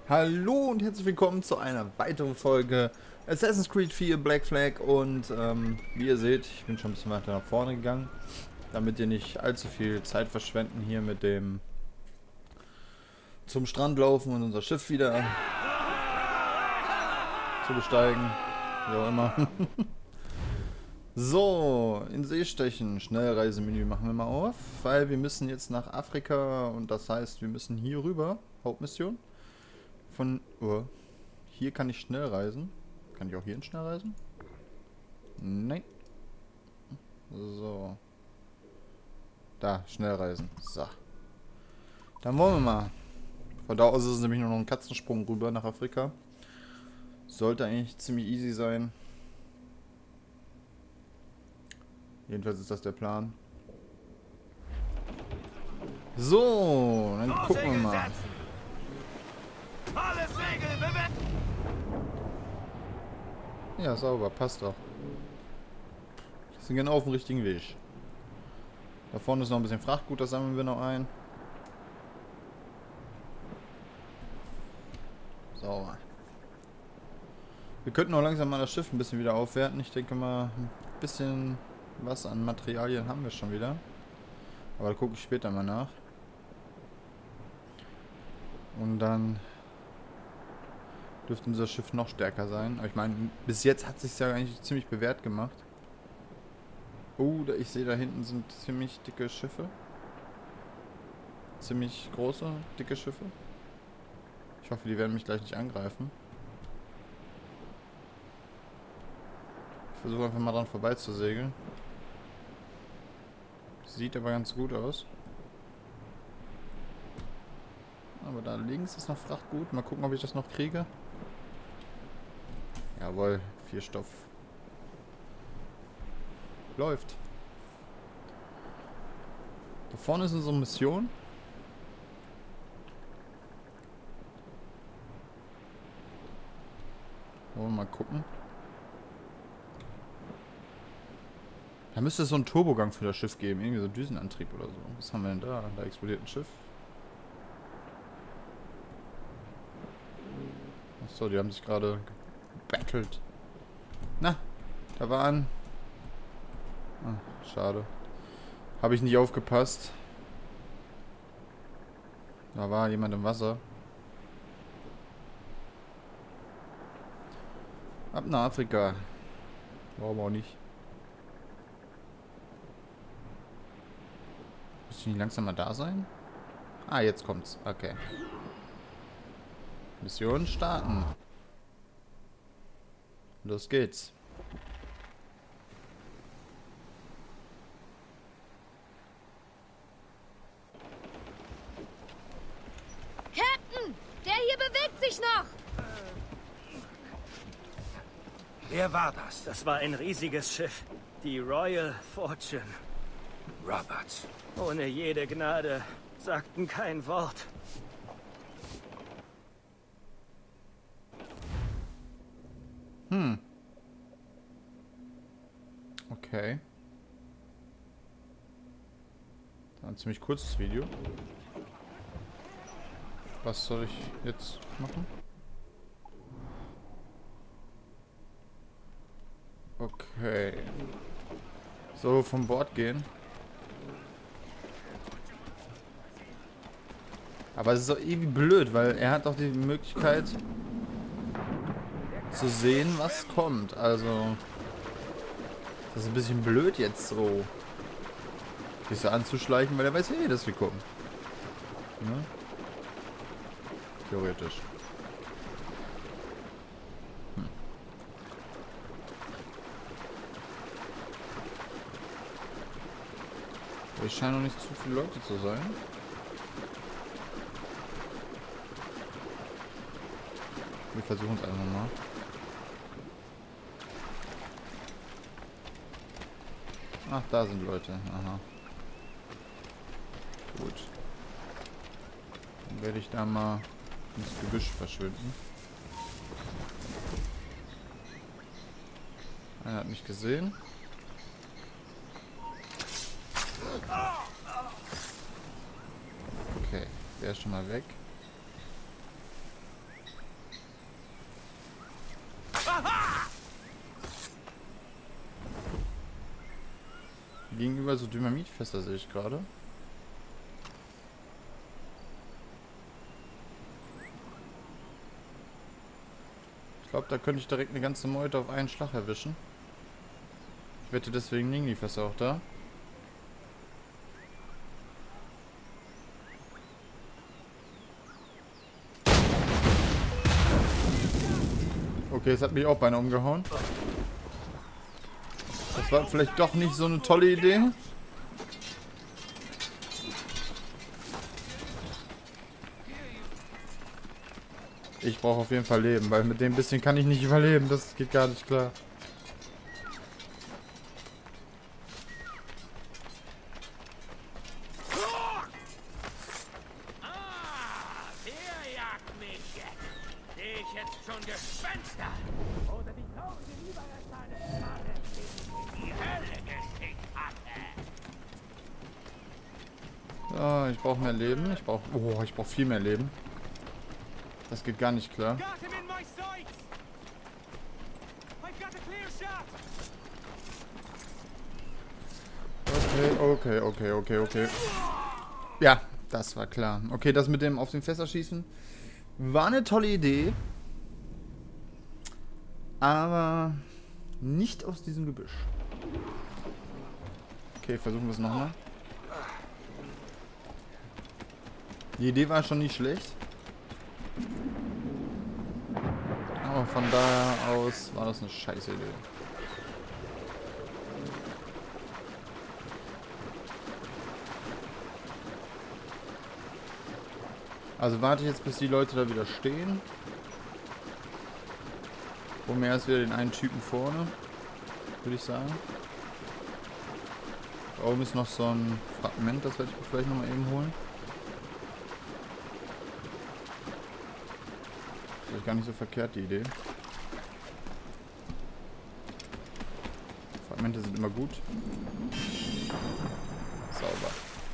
Hallo und herzlich willkommen zu einer weiteren Folge Assassin's Creed 4 Black Flag und wie ihr seht, ich bin schon ein bisschen weiter nach vorne gegangen, damit ihr nicht allzu viel Zeit verschwenden hier mit dem zum Strand laufen und unser Schiff wieder zu besteigen, wie auch immer. So, in See stechen, Schnellreisemenü machen wir mal auf, weil wir müssen jetzt nach Afrika und das heißt, wir müssen hier rüber, Hauptmission. Hier kann ich schnell reisen. Kann ich auch hier schnell reisen? Nein. So. Da, schnell reisen. So. Dann wollen wir mal. Von da aus ist es nämlich nur noch ein Katzensprung rüber nach Afrika. Sollte eigentlich ziemlich easy sein. Jedenfalls ist das der Plan. So, dann gucken wir mal. Alle Segel bewegen! Ja, sauber, passt doch. Wir sind genau auf dem richtigen Weg. Da vorne ist noch ein bisschen Frachtgut, das sammeln wir noch ein. Sauber. Wir könnten auch langsam mal das Schiff ein bisschen wieder aufwerten. Ich denke mal, ein bisschen was an Materialien haben wir schon wieder. Aber da gucke ich später mal nach. Und dann dürfte unser Schiff noch stärker sein. Aber ich meine, bis jetzt hat es sich ja eigentlich ziemlich bewährt gemacht. Oh, ich sehe da hinten sind ziemlich dicke Schiffe. Ziemlich große, dicke Schiffe. Ich hoffe, die werden mich gleich nicht angreifen. Ich versuche einfach mal dran vorbei zu segeln. Sieht aber ganz gut aus. Aber da links ist noch Frachtgut. Mal gucken, ob ich das noch kriege. Jawohl, 4 Stoff. Läuft. Da vorne ist unsere Mission. Wollen wir mal gucken. Da müsste es so einen Turbogang für das Schiff geben. Irgendwie so Düsenantrieb oder so. Was haben wir denn da? Da explodiert ein Schiff. Achso, die haben sich gerade gebattelt. Na, da war ein... Ah, schade. Habe ich nicht aufgepasst. Da war jemand im Wasser. Ab nach Afrika. Warum auch nicht? Muss ich nicht langsam mal da sein? Ah, jetzt kommt's. Okay. Mission starten. Los geht's. Captain! Der hier bewegt sich noch! Wer war das? Das war ein riesiges Schiff. Die Royal Fortune. Roberts. Ohne jede Gnade. Sagten kein Wort. Okay. Ein ziemlich kurzes Video. Was soll ich jetzt machen? Okay. So, vom Bord gehen. Aber es ist doch irgendwie blöd, weil er hat doch die Möglichkeit zu sehen, was kommt. Also, das ist ein bisschen blöd jetzt so. Sich so anzuschleichen, weil er weiß eh, dass wir kommen. Ne? Theoretisch. Es scheinen noch nicht zu viele Leute zu sein. Wir versuchen es einfach mal. Ach, da sind Leute. Aha. Gut. Dann werde ich da mal ins Gebüsch verschwinden. Einer hat mich gesehen. Okay, der ist schon mal weg. Gegenüber so Dynamitfässer sehe ich gerade. Ich glaube, da könnte ich direkt eine ganze Meute auf einen Schlag erwischen. Ich wette, deswegen liegen die Fässer auch da. Okay, es hat mich auch beinahe umgehauen. Das war vielleicht doch nicht so eine tolle Idee. Ich brauche auf jeden Fall Leben, weil mit dem bisschen kann ich nicht überleben. Das geht gar nicht klar. Der jagt mich jetzt. Sehe ich jetzt schon Gespenster? Oder die tausende Lieberersteine in die Hölle geschickt hatte. So, ich brauche mehr Leben. Ich brauche viel mehr Leben. Das geht gar nicht klar. Okay. Ja, das war klar. Okay, das mit dem auf den Fässer schießen war eine tolle Idee. Aber nicht aus diesem Gebüsch. Okay, versuchen wir es nochmal. Die Idee war schon nicht schlecht. Aber von da aus war das eine scheiße Idee. Also warte ich jetzt, bis die Leute da wieder stehen. Mehr ist wieder den einen Typen vorne, würde ich sagen. Da oben ist noch so ein Fragment, das werde ich mir vielleicht nochmal eben holen. Vielleicht gar nicht so verkehrt, die Idee. Fragmente sind immer gut. Sauber.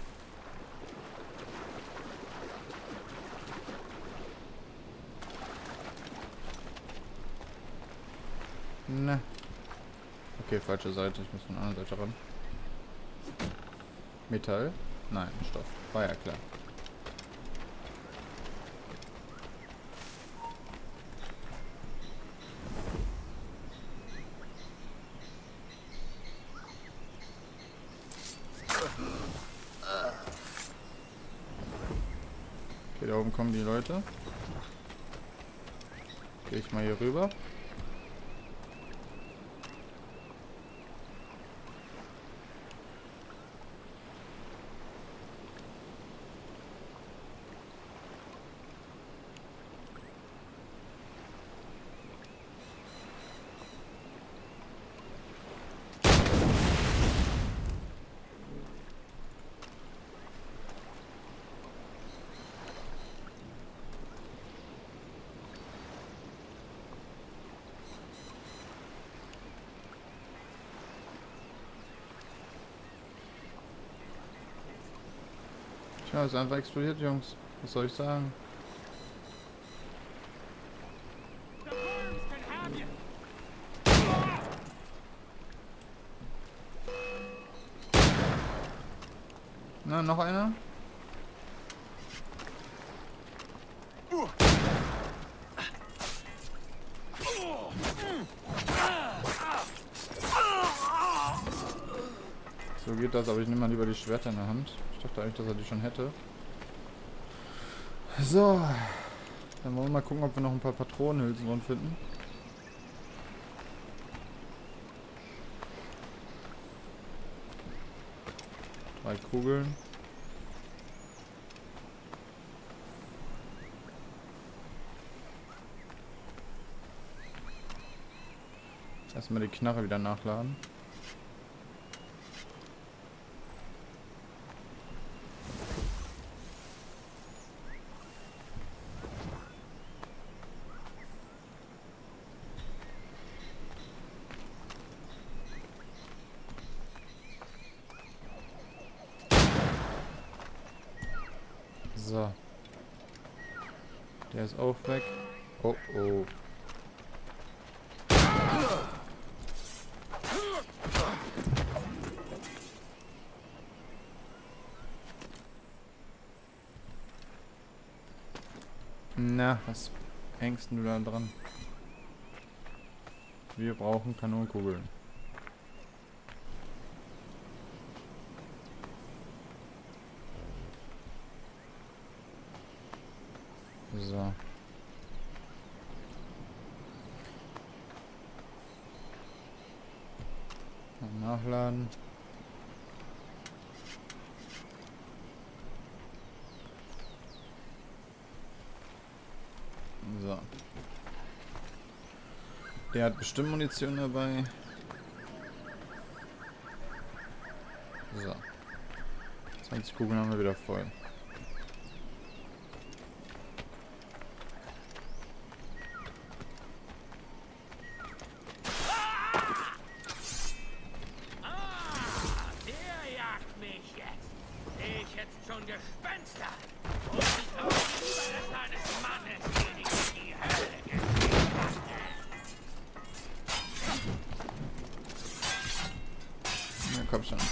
Ne. Okay, falsche Seite. Ich muss von der anderen Seite ran. Metall? Nein, Stoff. War ja klar. Okay, da oben kommen die Leute. Gehe ich mal hier rüber. Ja, ist einfach explodiert, Jungs. Was soll ich sagen? Na, noch einer? So geht das, aber ich nehme mal lieber die Schwerter in der Hand. Ich dachte eigentlich, dass er die schon hätte. So. Dann wollen wir mal gucken, ob wir noch ein paar Patronenhülsen drin finden. Drei Kugeln. Erstmal die Knarre wieder nachladen. So. Der ist auch weg. Oh oh. Na, was hängst du da dran? Wir brauchen Kanonenkugeln. So. Nachladen. So. Der hat bestimmt Munition dabei. So. 20 Kugeln haben wir wieder voll. Der jagt mich jetzt. Sehe ich jetzt schon Gespenster? Und die Tausend eines Mannes, den ich in die Hölle geschickt hatte. Na komm schon.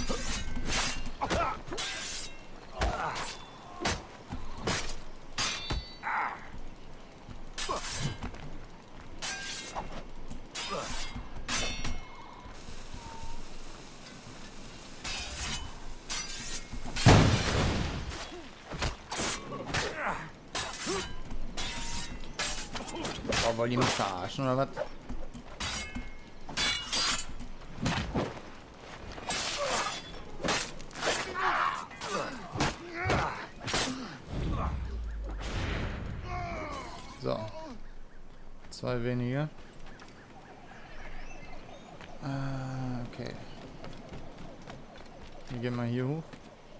Oh, wollen die mich verarschen oder was? So. 2 weniger. Okay. Wir gehen mal hier hoch.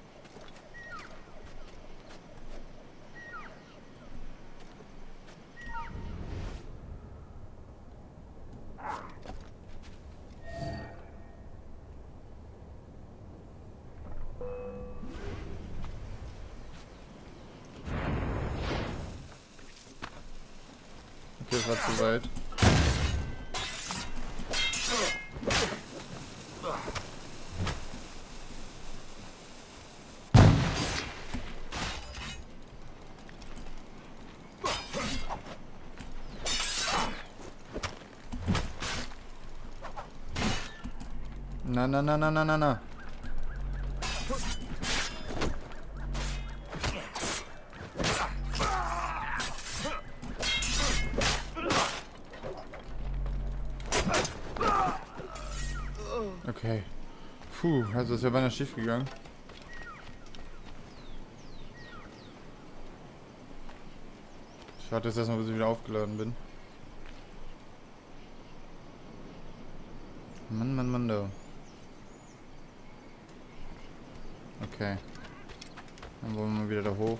Okay, das war zu weit. Na, na, na, na, na, na, na. Okay. Puh, also ist ja beinahe schief gegangen. Ich warte jetzt erstmal, bis ich wieder aufgeladen bin. Mann, Mann, Mann, da. Okay. Dann wollen wir mal wieder da hoch.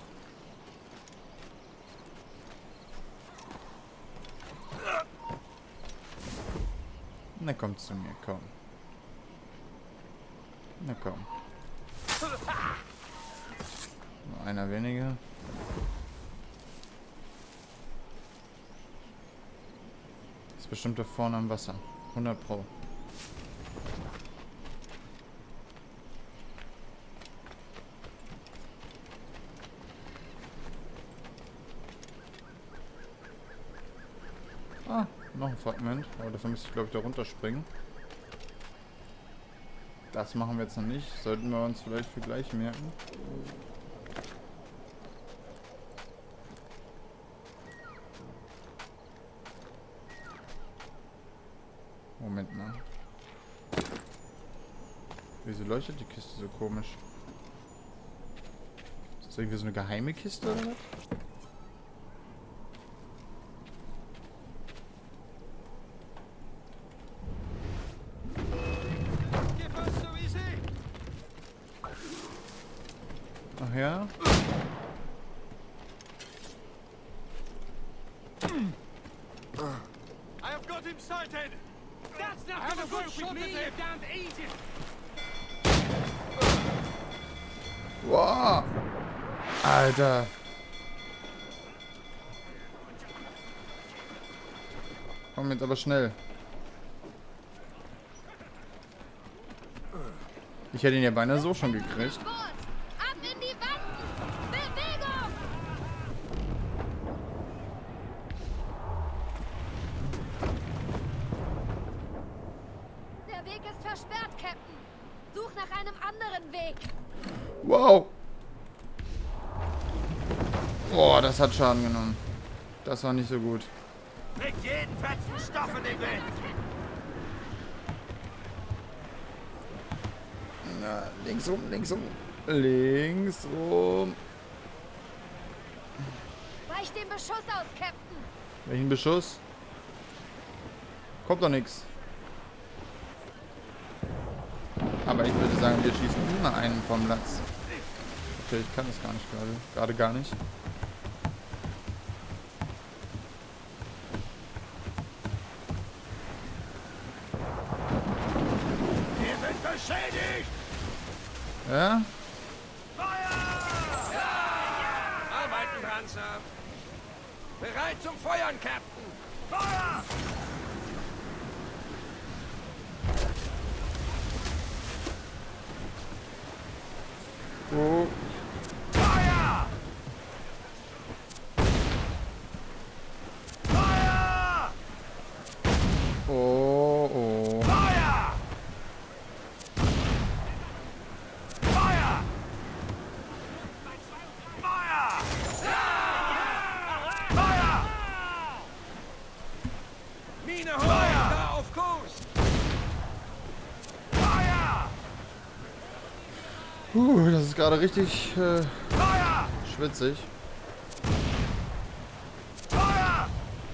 Na komm zu mir, komm. Na komm. Nur einer weniger. Ist bestimmt da vorne am Wasser. 100 Pro. Ah, noch ein Fragment. Aber dafür müsste ich, glaube ich, da runterspringen. Das machen wir jetzt noch nicht. Sollten wir uns vielleicht für gleich merken. Moment mal. Wieso leuchtet die Kiste so komisch? Ist das irgendwie so eine geheime Kiste oder was? Ach ja? I have got him sighted! That's not gonna work with me, you damned agent! Wow! Alter! Komm jetzt aber schnell. Ich hätte ihn ja beinahe so schon gekriegt. Ab in die Wand! Bewegung! versperrt, Captain. Such nach einem anderen Weg. Wow. Boah, das hat Schaden genommen. Das war nicht so gut. Mit jedem fetzen Stoff in den Wind. Na, links rum, links rum. Links rum. Weich den Beschuss aus, Captain. Welchen Beschuss? Kommt doch nichts. Aber ich würde sagen, wir schießen immer einen vom Latz. Okay, ich kann das gar nicht gerade. Gerade gar nicht. Wir sind beschädigt. Ja? Arbeiten dran, Sir. Bereit zum Feuern, Captain. Feuer! Oh. Feuer! Feuer! Oh, oh. Feuer! Feuer! Feuer! Feuer! Mine hoch! Da auf Kurs! Feuer! Das ist gerade richtig Feuer! schwitzig. Feuer!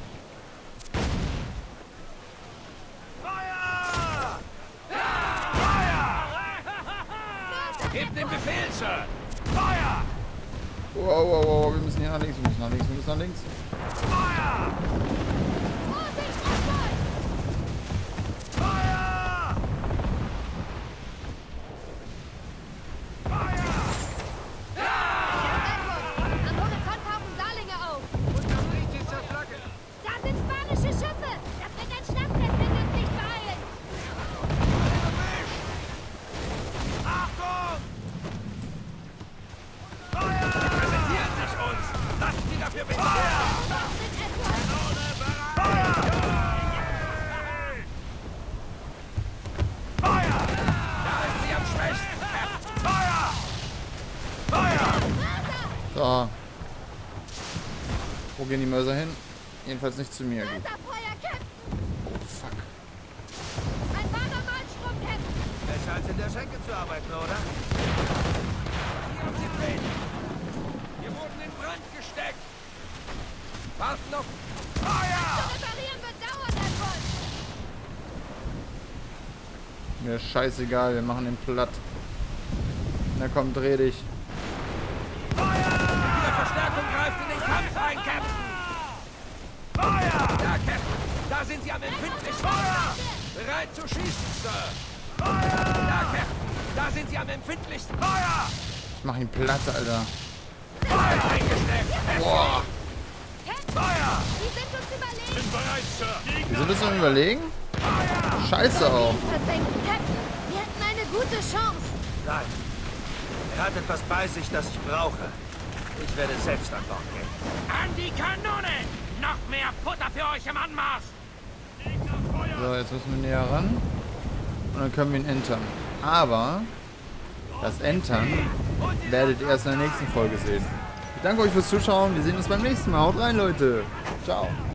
Feuer! Feuer! Gebt den Befehl, Sir! Feuer! Wow, wow, wow. Wir müssen hier nach links, wir müssen nach links, wir müssen nach links. Feuer! Vorsicht, Oswald! Feuer! Feuer! Am Horizont tauchen Saarlinge auf. Da sind spanische Schiffe. Das wird ein Schlachtfest, wenn wir uns nicht beeilen. Achtung! Feuer! Präsentieren sich uns! Lasst sie dafür bezahlen! Das sind Edward. Feuer! Feuer! Da ist sie am schwächsten! Feuer! Feuer! So. Wo gehen die Mörser hin? Jedenfalls nicht zu mir. Gut. Wasserfeuer, Captain. Oh, fuck. Ein wahrer Malstrom, Captain. Besser als in der Schenke zu arbeiten, oder? Hier haben Sie drin! Wir wurden in Brand gesteckt! Warten noch! Feuer! Reparieren wird dauern, Edward. Mir ist scheißegal, wir machen den platt. Na komm, dreh dich. Ihre Verstärkung greift in den Kampf ein, Captain! Feuer! Da, Captain! Da sind Sie am empfindlichsten! Feuer! Bereit zu schießen, Sir! Feuer! Da, Captain! Da sind Sie am empfindlichsten! Feuer! Ich mach ihn platt, Alter. Feuer eingesteckt! Boah. Captain, Feuer! die sind uns überlegen. Bin bereit, Sir! Wir sind uns am Überlegen? Scheiße auch. Versenken, Captain. Wir hätten eine gute Chance. Nein. Er hat etwas bei sich, das ich brauche. Ich werde selbst an Bord gehen. An die Kanone! Noch mehr Futter für euch im Anmarsch! So, jetzt müssen wir näher ran. Und dann können wir ihn entern. Aber das Entern werdet ihr erst in der nächsten Folge sehen. Ich danke euch fürs Zuschauen. Wir sehen uns beim nächsten Mal. Haut rein, Leute. Ciao.